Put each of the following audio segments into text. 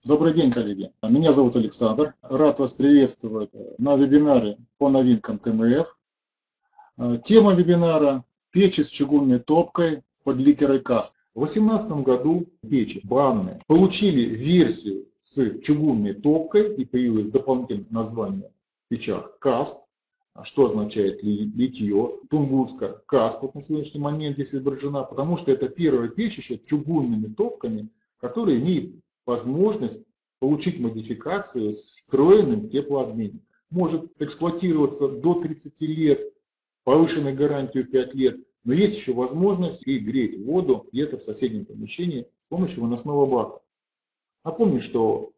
Добрый день, коллеги. Меня зовут Александр. Рад вас приветствовать на вебинаре по новинкам ТМФ. Тема вебинара – печи с чугунной топкой под литерой КАСТ. В 2018 году печи банные получили версию с чугунной топкой и появилось дополнительное название в печах КАСТ, что означает литье. Тунгусская КАСТ вот на сегодняшний момент здесь изображена, потому что это первая печь еще с чугунными топками, которая имеет возможность получить модификацию с встроенным теплообменником. Может эксплуатироваться до 30 лет, повышенной гарантию 5 лет, но есть еще возможность и греть воду где-то в соседнем помещении с помощью выносного бака. Напомню, что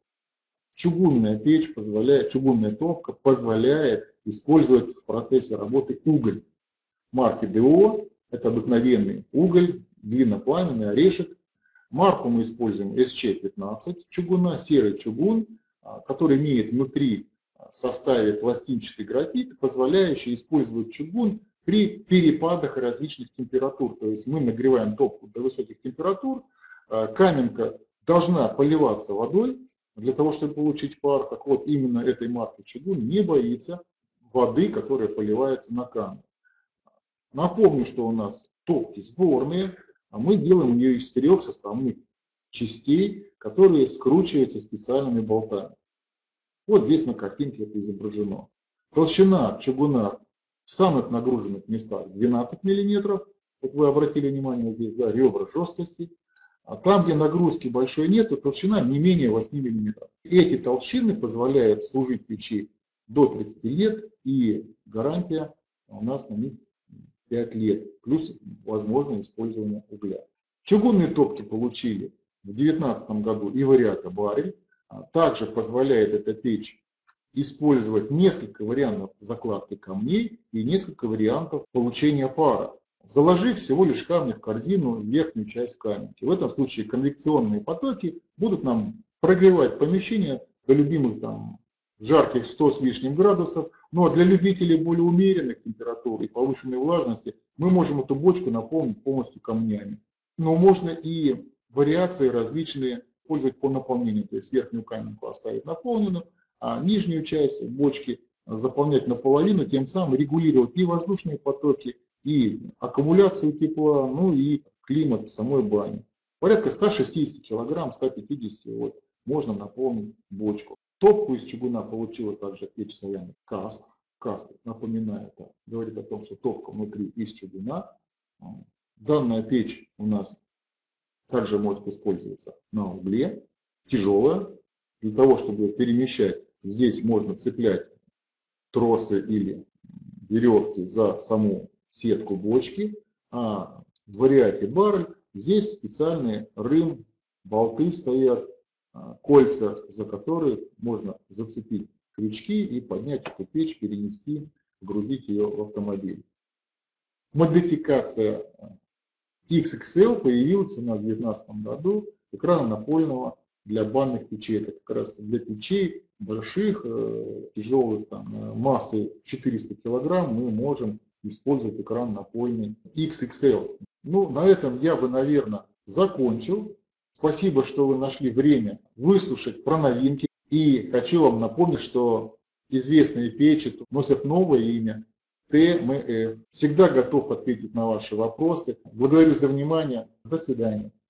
чугунная печь позволяет, чугунная топка позволяет использовать в процессе работы уголь марки ДО. Это обыкновенный уголь, длиннопламенный орешек. Марку мы используем СЧ-15 чугуна, серый чугун, который имеет внутри в составе пластинчатый графит, позволяющий использовать чугун при перепадах различных температур. То есть мы нагреваем топку до высоких температур, каменка должна поливаться водой для того, чтобы получить пар. Так вот, именно этой марки чугун не боится воды, которая поливается на камень. Напомню, что у нас топки сборные, а мы делаем у нее из 4 составных частей, которые скручиваются специальными болтами. Вот здесь на картинке это изображено. Толщина чугуна в самых нагруженных местах 12 мм, как вы обратили внимание здесь, да, ребра жесткости. А там, где нагрузки большой нет, то толщина не менее 8 мм. Эти толщины позволяют служить печи до 30 лет, и гарантия у нас на них 5 лет, плюс возможное использование угля. Чугунные топки получили в 2019 году и вариата баррель. Также позволяет эта печь использовать несколько вариантов закладки камней и несколько вариантов получения пара, заложив всего лишь камни в корзину, верхнюю часть каменки. В этом случае конвекционные потоки будут нам прогревать помещение до любимых там жарких 100 с лишним градусов. Ну а для любителей более умеренных температур и повышенной влажности мы можем эту бочку наполнить полностью камнями. Но можно и вариации различные использовать по наполнению. То есть верхнюю каменку оставить наполненную, а нижнюю часть бочки заполнять наполовину, тем самым регулировать и воздушные потоки, и аккумуляцию тепла, ну и климат в самой бане. Порядка 160 кг, 150 вот, можно наполнить бочку. Топку из чугуна получила также печь Саяны КАСТ. КАСТ, напоминаю, это говорит о том, что топка внутри из чугуна. Данная печь у нас также может использоваться на угле, тяжелая. Для того, чтобы перемещать, здесь можно цеплять тросы или веревки за саму сетку бочки. А в вариате баррель здесь специальные рым, болты стоят, кольца, за которые можно зацепить крючки и поднять эту печь, перенести, вгрузить ее в автомобиль. Модификация XXL появилась у нас в 2019 году, экрана напольного для банных печей. Это как раз для печей больших, тяжелых, там, массой 400 килограмм мы можем использовать экран напольный XXL. Ну, на этом я бы, наверное, закончил. Спасибо, что вы нашли время выслушать про новинки. И хочу вам напомнить, что известные печи носят новое имя ТМФ. Всегда готов ответить на ваши вопросы. Благодарю за внимание. До свидания.